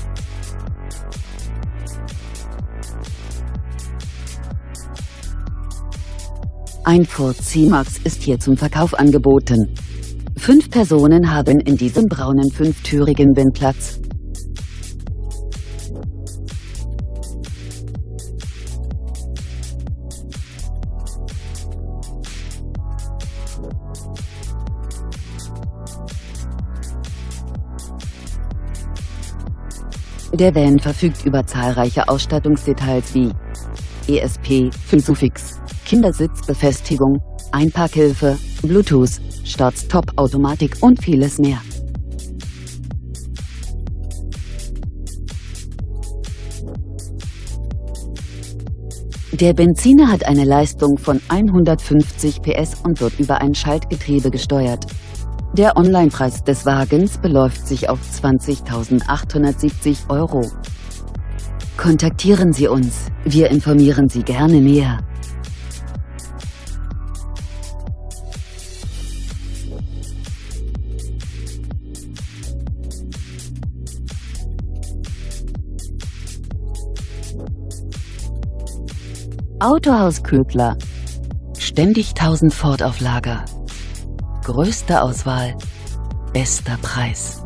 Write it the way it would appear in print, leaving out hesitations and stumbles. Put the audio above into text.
Ein Ford C-Max ist hier zum Verkauf angeboten. 5 Personen haben in diesem braunen 5-türigen Bin Platz. Der Van verfügt über zahlreiche Ausstattungsdetails wie ESP, Isofix, Kindersitzbefestigung, Einparkhilfe, Bluetooth, Start-Stop-Automatik und vieles mehr. Der Benziner hat eine Leistung von 150 PS und wird über ein Schaltgetriebe gesteuert. Der Onlinepreis des Wagens beläuft sich auf 20.870 €. Kontaktieren Sie uns, wir informieren Sie gerne näher. Autohaus Köbler. Ständig 1000 Ford auf Lager. Größte Auswahl, bester Preis.